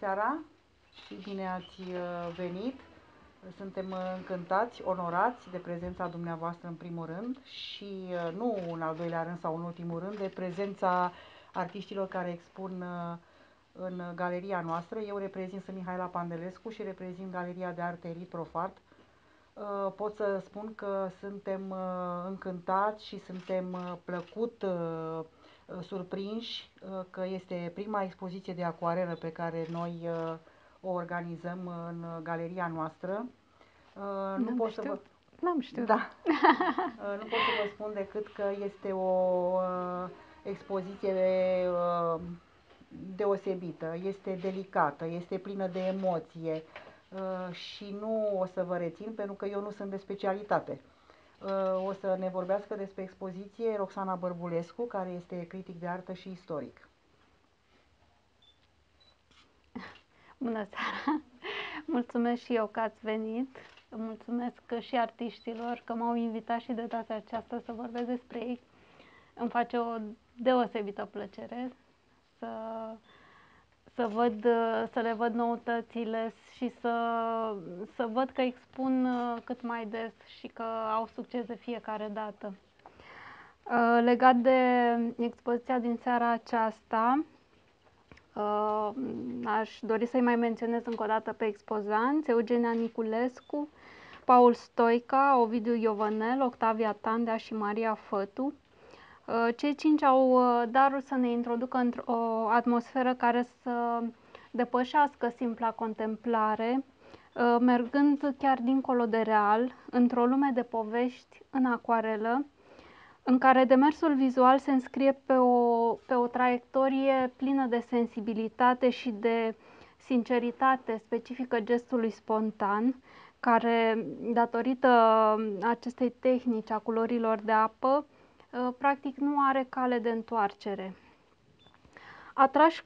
seara și bine ați venit. Suntem încântați, onorați de prezența dumneavoastră în primul rând și nu în al doilea rând sau în ultimul rând de prezența artiștilor care expun în galeria noastră. Eu reprezint, sunt Mihaela Pandelescu și reprezint Galeria de Arte Elit Profart. Pot să spun că suntem încântați și suntem plăcut surprinși că este prima expoziție de acuarelă pe care noi o organizăm în galeria noastră. Nu pot să vă... N-am știut. Da. Nu pot să vă spun decât că este o expoziție deosebită, este delicată, este plină de emoție și nu o să vă rețin pentru că eu nu sunt de specialitate. O să ne vorbească despre expoziție Roxana Bărbulescu, care este critic de artă și istoric. Bună seara! Mulțumesc și eu că ați venit. Mulțumesc și artiștilor că m-au invitat și de data aceasta să vorbesc despre ei. Îmi face o deosebită plăcere să le văd noutățile și să văd că expun cât mai des și că au succes de fiecare dată. Legat de expoziția din seara aceasta, aș dori să-i mai menționez încă o dată pe expozanți: Eugenia Niculescu, Paul Stoica, Ovidiu Iovanel, Octavia Tandea și Maria Fătu. Cei cinci au darul să ne introducă într-o atmosferă care să depășească simpla contemplare, mergând chiar dincolo de real, într-o lume de povești în acuarelă, în care demersul vizual se înscrie pe o traiectorie plină de sensibilitate și de sinceritate specifică gestului spontan, care, datorită acestei tehnici a culorilor de apă, practic nu are cale de întoarcere. Atrași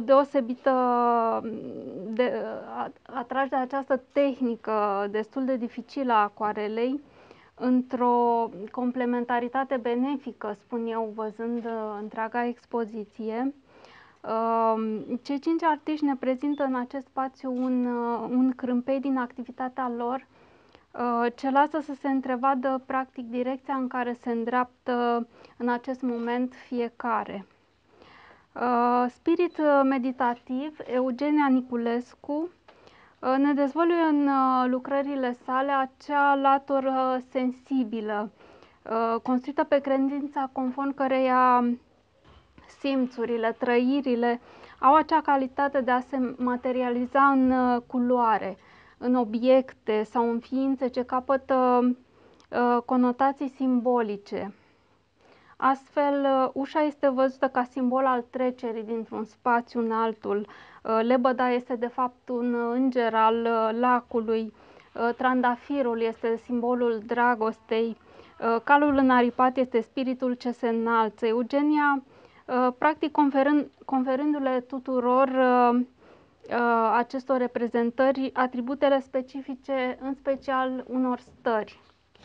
de această tehnică destul de dificilă a acuarelei, într-o complementaritate benefică, spun eu, văzând întreaga expoziție, cei cinci artiști ne prezintă în acest spațiu un crâmpei din activitatea lor, ce lasă să se întrevadă practic direcția în care se îndreaptă în acest moment fiecare. Spirit meditativ, Eugenia Niculescu ne dezvăluie în lucrările sale acea latură sensibilă, construită pe credința conform căreia simțurile, trăirile au acea calitate de a se materializa în culoare, în obiecte sau în ființe ce capătă conotații simbolice. Astfel, ușa este văzută ca simbol al trecerii dintr-un spațiu în altul, lebăda este de fapt un înger al lacului, trandafirul este simbolul dragostei, calul înaripat este spiritul ce se înalță. Eugenia, practic conferându-le tuturor acestor reprezentări atributele specifice, în special unor stări.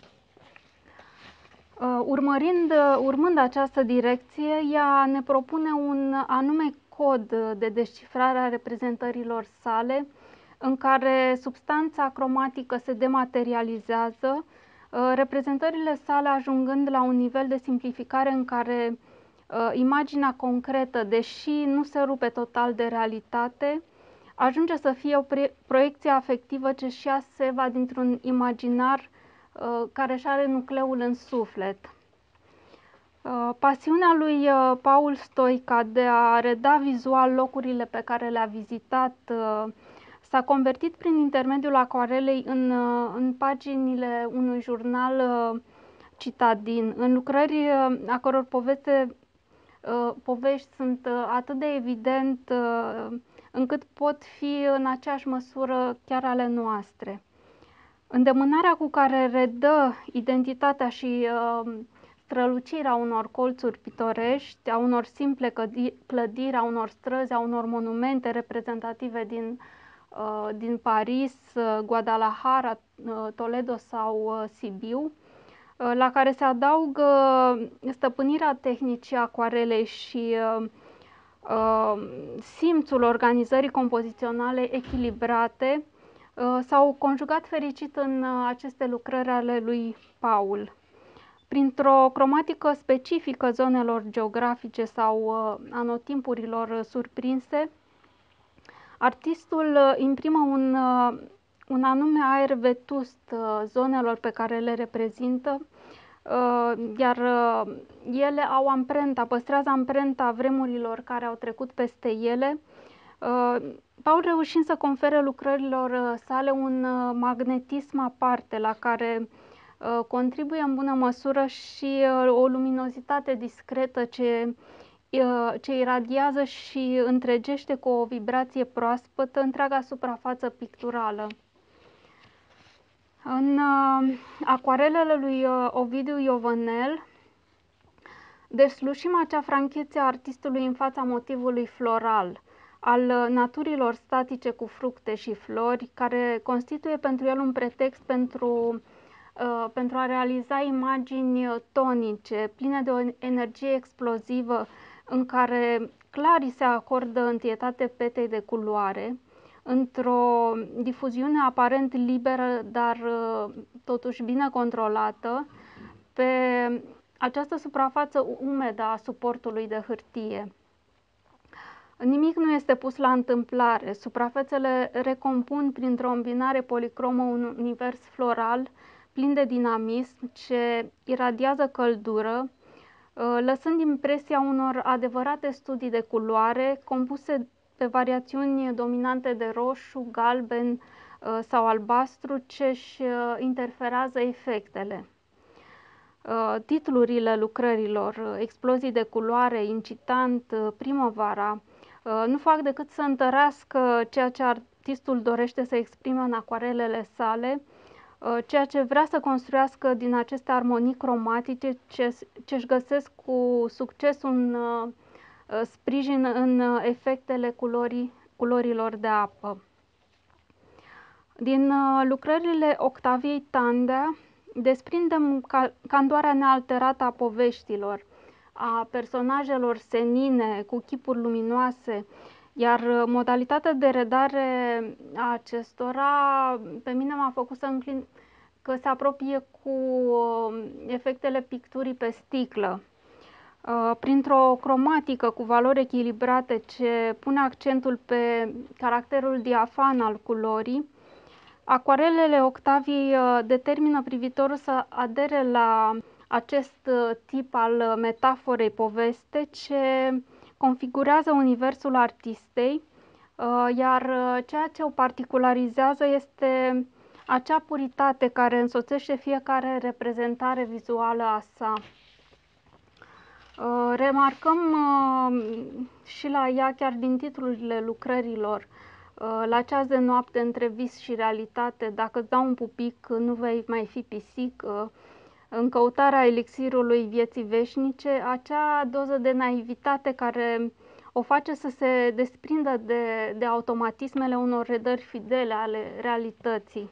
Urmând această direcție, ea ne propune un anume cod de descifrare a reprezentărilor sale, în care substanța cromatică se dematerializează, reprezentările sale ajungând la un nivel de simplificare în care imaginea concretă, deși nu se rupe total de realitate, ajunge să fie o proiecție afectivă ce și ea se va dintr-un imaginar care își are nucleul în suflet. Pasiunea lui Paul Stoica de a reda vizual locurile pe care le-a vizitat s-a convertit prin intermediul acuarelei în paginile unui jurnal citadin, în lucrări a căror povești sunt atât de evident încât pot fi în aceeași măsură chiar ale noastre. Îndemânarea cu care redă identitatea și strălucirea unor colțuri pitorești, a unor simple clădiri, a unor străzi, a unor monumente reprezentative din Paris, Guadalajara, Toledo sau Sibiu, la care se adaugă stăpânirea tehnicii acuarelei și simțul organizării compoziționale echilibrate s-au conjugat fericit în aceste lucrări ale lui Paul. Printr-o cromatică specifică zonelor geografice sau anotimpurilor surprinse, artistul imprimă un anume aer vetust zonelor pe care le reprezintă, iar ele au păstrează amprenta vremurilor care au trecut peste ele, Paul reușind să confere lucrărilor sale un magnetism aparte, la care contribuie în bună măsură și o luminozitate discretă ce iradiază și întregește cu o vibrație proaspătă întreaga suprafață picturală. În acoarelele lui Ovidiu Iovanel deslușim acea franchețe a artistului în fața motivului floral, al naturilor statice cu fructe și flori, care constituie pentru el un pretext pentru a realiza imagini tonice, pline de o energie explozivă, în care clar îi se acordă întietate petei de culoare, într-o difuziune aparent liberă, dar totuși bine controlată, pe această suprafață umedă a suportului de hârtie. Nimic nu este pus la întâmplare. Suprafețele recompun printr-o îmbinare policromă un univers floral plin de dinamism ce iradiază căldură, lăsând impresia unor adevărate studii de culoare compuse pe variațiuni dominante de roșu, galben sau albastru ce își interferează efectele. Titlurile lucrărilor, explozii de culoare, incitant, primăvara, nu fac decât să întărească ceea ce artistul dorește să exprime în acoarelele sale, ceea ce vrea să construiască din aceste armonii cromatice ce își găsesc cu succes un sprijin în efectele culorilor de apă. Din lucrările Octaviei Tandea desprindem candoarea nealterată a poveștilor, a personajelor senine cu chipuri luminoase, iar modalitatea de redare a acestora pe mine m-a făcut să înclin că se apropie cu efectele picturii pe sticlă. Printr-o cromatică cu valori echilibrate ce pune accentul pe caracterul diafan al culorii, acoarelele Octaviei determină privitorul să adere la acest tip al metaforei poveste ce configurează universul artistei, iar ceea ce o particularizează este acea puritate care însoțește fiecare reprezentare vizuală a sa. Remarcăm și la ea, chiar din titlurile lucrărilor, la ceas de noapte, între vis și realitate, dacă îți dau un pupic, nu vei mai fi pisic, în căutarea elixirului vieții veșnice, acea doză de naivitate care o face să se desprindă de automatismele unor redări fidele ale realității.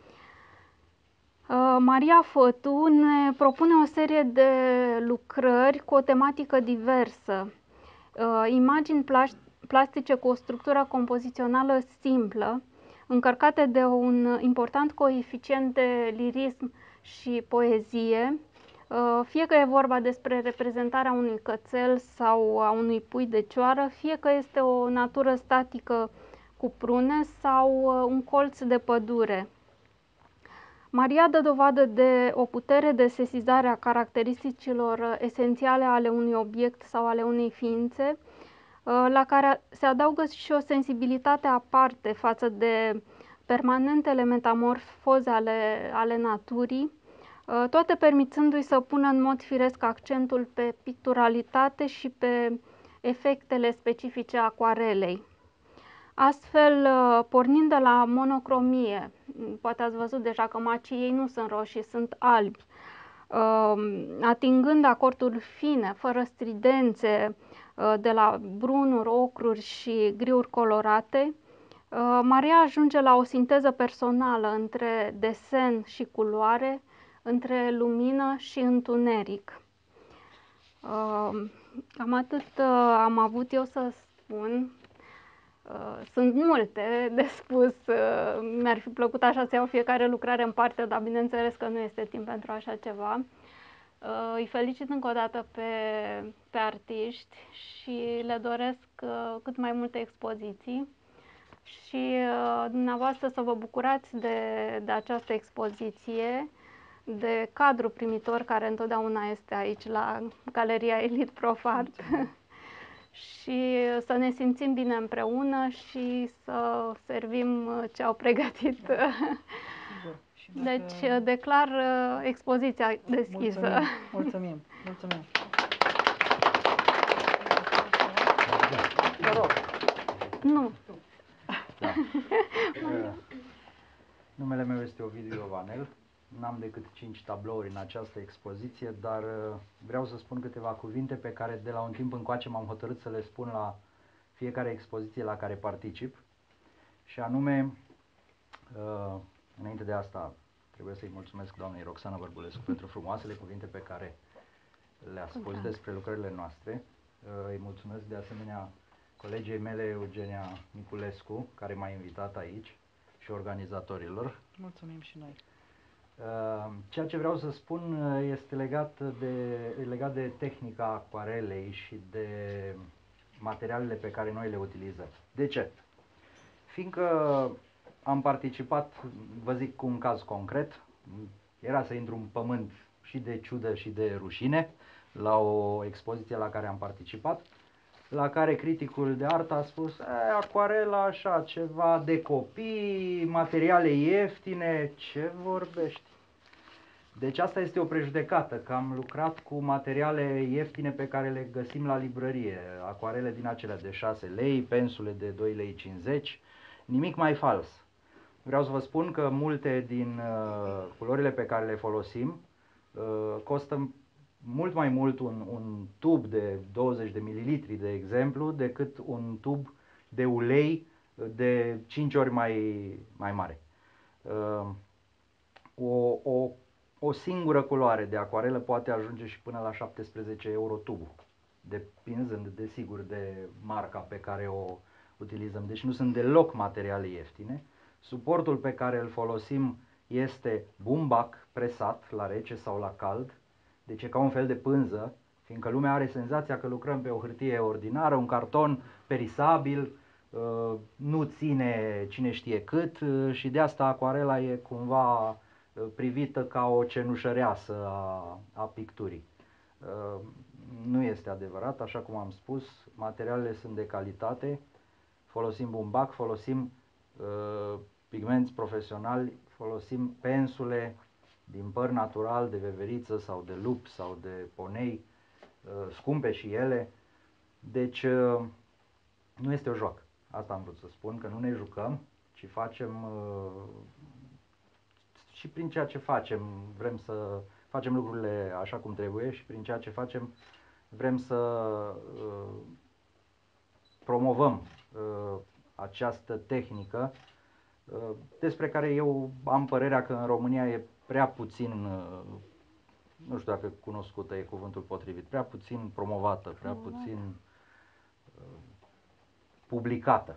Maria Fătu ne propune o serie de lucrări cu o tematică diversă, imagini plastice cu o structură compozițională simplă, încărcate de un important coeficient de lirism și poezie, fie că e vorba despre reprezentarea unui cățel sau a unui pui de cioară, fie că este o natură statică cu prune sau un colț de pădure. Maria dă dovadă de o putere de sesizare a caracteristicilor esențiale ale unui obiect sau ale unei ființe, la care se adaugă și o sensibilitate aparte față de permanentele metamorfoze ale naturii, toate permițându-i să pună în mod firesc accentul pe picturalitate și pe efectele specifice acoarelei. Astfel, pornind de la monocromie, poate ați văzut deja că macii ei nu sunt roșii, sunt albi, atingând acorduri fine, fără stridențe, de la brunuri, ocruri și griuri colorate, Maria ajunge la o sinteză personală între desen și culoare, între lumină și întuneric. Cam atât am avut eu să spun. Sunt multe de spus. Mi-ar fi plăcut așa să iau fiecare lucrare în parte, dar bineînțeles că nu este timp pentru așa ceva. Îi felicit încă o dată pe artiști și le doresc cât mai multe expoziții și dumneavoastră să vă bucurați de această expoziție, de cadru primitor care întotdeauna este aici la Galeria Elite Prof Art. Și să ne simțim bine împreună și să servim ce au pregătit. Sigur. Și Deci declar expoziția deschisă. Mulțumim. Vă rog. Nu. Da. Numele meu este Ovidiu Iovanel. N-am decât 5 tablouri în această expoziție, dar vreau să spun câteva cuvinte pe care de la un timp încoace m-am hotărât să le spun la fiecare expoziție la care particip. Și anume, înainte de asta, trebuie să-i mulțumesc doamnei Roxana Bărbulescu pentru frumoasele cuvinte pe care le-a spus despre lucrările noastre. Îi mulțumesc de asemenea colegei mele, Eugenia Niculescu, care m-a invitat aici, și organizatorilor. Mulțumim și noi. Ceea ce vreau să spun este legat de tehnica acuarelei și de materialele pe care noi le utilizăm. De ce? Fiindcă am participat, vă zic cu un caz concret, era să intru în pământ și de ciudă și de rușine la o expoziție la care am participat, la care criticul de artă a spus: acuarela așa, ceva de copii, materiale ieftine, ce vorbești? Deci asta este o prejudecată, că am lucrat cu materiale ieftine pe care le găsim la librărie, acuarele din acelea de 6 lei, pensule de 2 lei 50, nimic mai fals. Vreau să vă spun că multe din culorile pe care le folosim costă mult mai mult un tub de 20 de mililitri, de exemplu, decât un tub de ulei de 5 ori mai mare. O singură culoare de acuarelă poate ajunge și până la 17 euro tubul, depinzând desigur de marca pe care o utilizăm. Deci nu sunt deloc materiale ieftine. Suportul pe care îl folosim este bumbac presat la rece sau la cald, deci e ca un fel de pânză, fiindcă lumea are senzația că lucrăm pe o hârtie ordinară, un carton perisabil, nu ține cine știe cât și de asta acuarela e cumva privită ca o cenușăreasă a picturii. Nu este adevărat, așa cum am spus, materialele sunt de calitate, folosim bumbac, folosim pigmenți profesionali, folosim pensule din păr natural, de veveriță sau de lup sau de ponei, scumpe și ele, deci nu este o joacă. Asta am vrut să spun, că nu ne jucăm, ci facem și prin ceea ce facem vrem să facem lucrurile așa cum trebuie și prin ceea ce facem vrem să promovăm această tehnică despre care eu am părerea că în România e prea puțin, nu știu dacă cunoscută e cuvântul potrivit, prea puțin promovată, prea puțin publicată.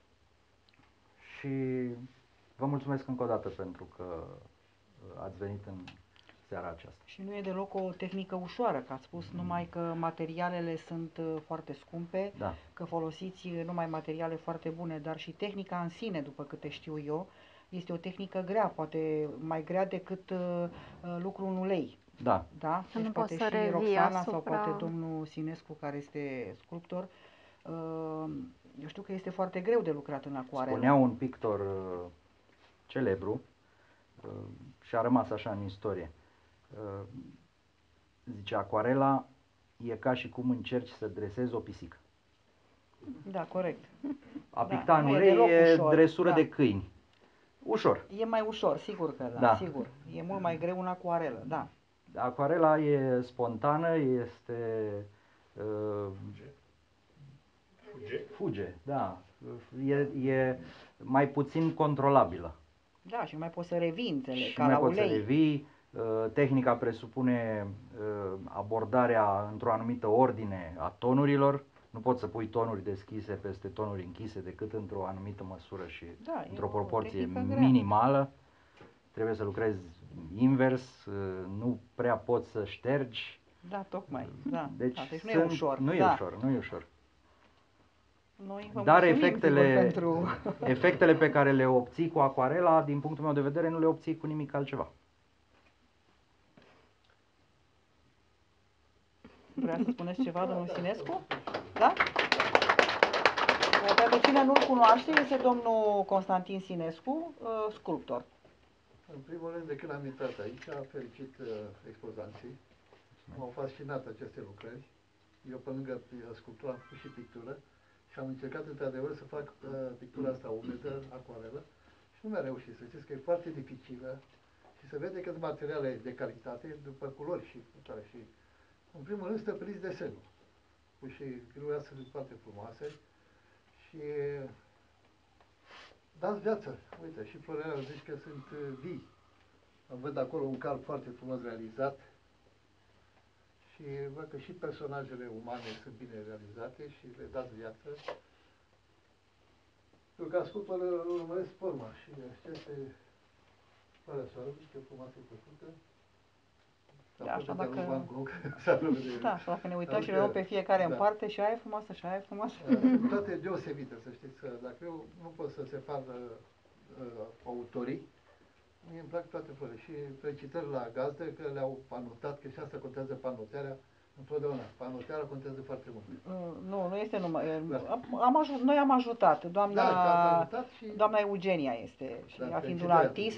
Și vă mulțumesc încă o dată pentru că ați venit în seara aceasta. Și nu e deloc o tehnică ușoară, că ați spus numai că materialele sunt foarte scumpe, Da. că folosiți numai materiale foarte bune, dar și tehnica în sine, după câte știu eu, este o tehnică grea, poate mai grea decât lucrul în ulei. Da. Da? Că Deci nu poate poți să și revii Roxana sau asupra... poate domnul Sinescu, care este sculptor, eu știu că este foarte greu de lucrat în acuarelă. Spunea un pictor celebru și a rămas așa în istorie. Zice, acuarela e ca și cum încerci să dresezi o pisică. Da, corect. A picta în nu e ulei deloc e ușor, dresură da. de câini. Ușor. E mai ușor, sigur că da, Da. sigur. E mult mai greu în acuarelă, da. Acuarela e spontană, este fuge, da. E mai puțin controlabilă. Da, și nu mai poți să revii, înțeleg, Și ca nu mai la poți să ulei. revii, Tehnica presupune abordarea într-o anumită ordine a tonurilor. Nu poți să pui tonuri deschise peste tonuri închise decât într-o anumită măsură și într-o proporție minimală. Trebuie să lucrezi invers, nu prea poți să ștergi. Da, tocmai. Da. Deci, deci nu e ușor. Nu e ușor, nu e ușor. Noi vă Dar mulțumim, pentru... efectele pe care le obții cu acuarela, din punctul meu de vedere, nu le obții cu nimic altceva. Vrea să spuneți ceva, domnul Sinescu? Da? Pentru cine nu-l cunoaște, este domnul Constantin Sinescu, sculptor. În primul rând, de când am intrat aici, am fericit expozanții. M-au fascinat aceste lucrări. Eu, pe lângă sculptură, am făcut și pictură și am încercat, într-adevăr, să fac pictura asta umedă, acuarelă, și nu mi-a reușit. Să știți că e foarte dificilă și se vede că sunt materiale de calitate, după culori și care și... În primul rând, stăpâniți desenul. Cu și gruia sunt foarte frumoase și dați viață. Uite, și florele zici că sunt vii. Văd acolo un cal foarte frumos realizat și văd că și personajele umane sunt bine realizate și le dați viață. Eu ca sculptor urmăresc forma și aceste floarea soarelui, ce frumoasă e făcută. Da, așa dacă... Da, așa, dacă ne uităm și le luăm pe fiecare în parte, și aia e frumoasă, și aia e frumoasă. Sunt toate deosebite, să știți. Dacă eu nu pot să separ autorii, mie îmi plac toate florile. Și felicitări la gazdă că le-au anotat, că și asta contează panotarea. Întotdeauna, panotarea contează foarte mult. Nu este numai... Da. Noi am ajutat. Doamna Eugenia este, și ea fiind un artist...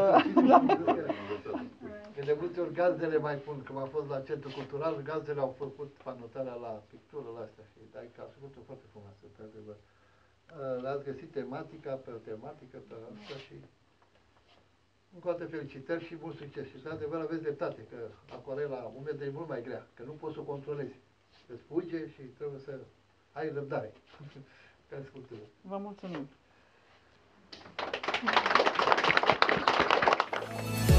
Că de multe ori gazdele mai pun, când am fost la centru cultural, gazdele au făcut panotarea la pictură, la astea. Și că a făcut-o foarte frumoasă, într-adevăr. L-ați găsit tematica pe o tematică, pe asta și... Încă o dată felicitări și mult succes. Și, într-adevăr, aveți dreptate, că acuarela umedă e mult mai grea, că nu poți să o controlezi. Îți fuge și trebuie să ai răbdare ca sculptură. Vă mulțumim!